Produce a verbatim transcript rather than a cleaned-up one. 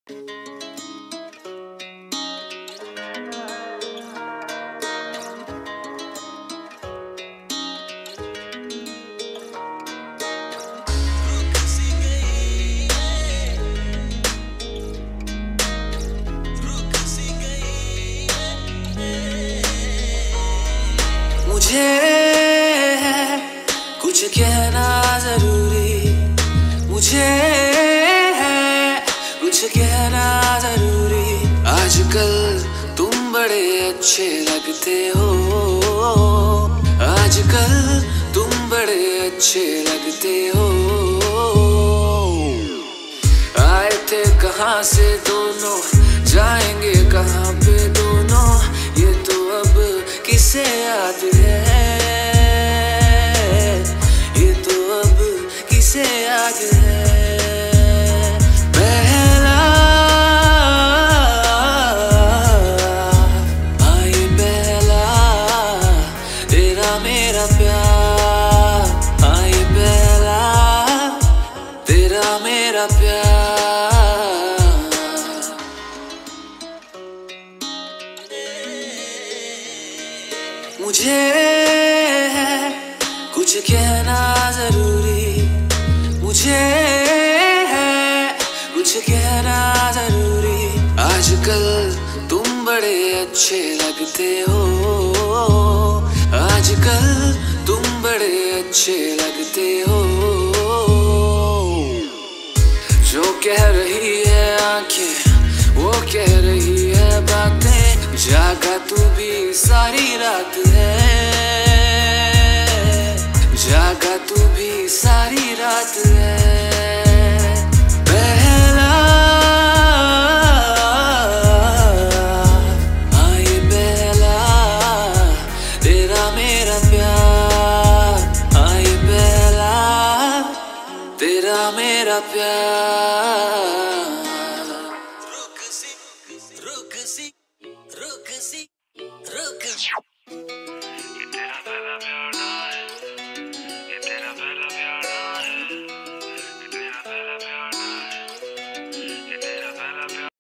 मुझे है कुछ कहना जरूरी, मुझे है कुछ कहना जरूरी। आजकल तुम बड़े अच्छे लगते हो, आजकल तुम बड़े अच्छे लगते हो। आए थे कहाँ से दोनों, जाएंगे कहाँ पे दोनों, ये तो अब किसे याद है, ये तो अब किसे याद है। पहला हाँ ये पहला तेरा मेरा प्यार, हाँ ये पहला तेरा मेरा प्यार। मुझे है कुछ कहना जरूरी, मुझे है कुछ कहना जरूरी। आजकल तुम बड़े अच्छे लगते हो, आजकल तुम बड़े अच्छे लगते हो। जो कह रही है आंखें वो कह रही है बातें, जागा तू भी सारी रात है, जागा तू भी सारी रात है। पहला हाँ ये पहला तेरा मेरा प्यार, हाँ ये पहला तेरा मेरा प्यार।